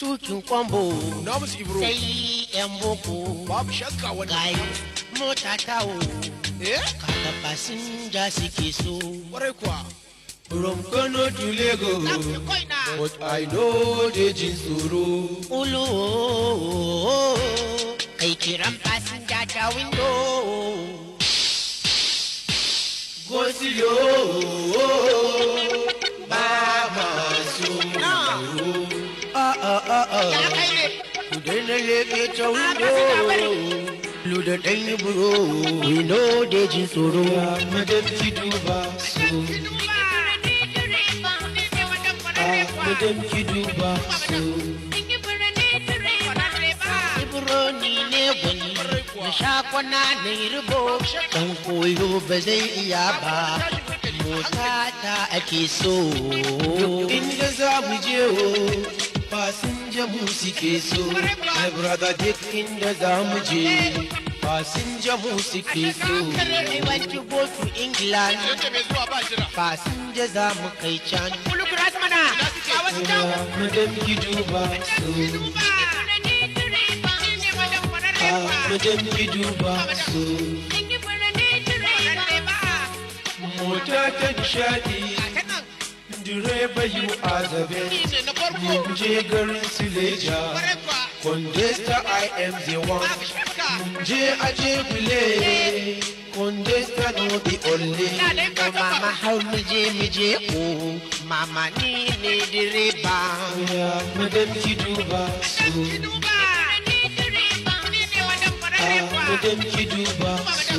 tukin kwambo na musu ibro sai yan boko babu shakka wannan gayi mota tawo eh kaga fasinja suke so kwarai kuwa from Kano to Lagos but I know the jinsoro ulu kai kiran fasinja ta window go slow mama sumuro ya kai ne ku daina leke ta window lu da ɗan buro we know the jinsoro madam ki duba so madam ki duba so ibro ni ne gwani na sha kwana na yi ribo dan koyo ba zai iya ba mota ta ake so inda za mu je o fasinja mu suke so my brother duk inda za mu je fasinja mu suke so I want to go to England yace mai zuwa ba jira fasinja za mu kai can kulu kuras mana madam ki duba so madam ki duba so mota ta nishadi direba you are the best na farko mun je garin Suleja Condesta I am the one je aje bule Condesta no the only mama hau muje oh mama ni ne direba madam ki duba so madam ki duba so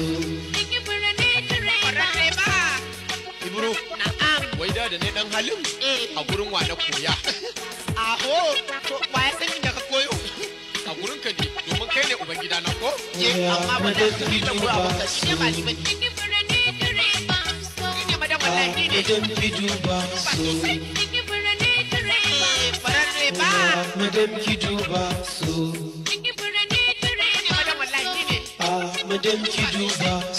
ibro na'am wai da ne dan halin a gurin wa na koya aho to ba ya san inda ka koyo a gurin ka ne domin kai ne uban gida na ko je amma ba da su da ku abu ka shi ba ni ba ni ne madam wallahi ne madam ki duba so farare ba madam ki duba so madam wallahi ne madam ki duba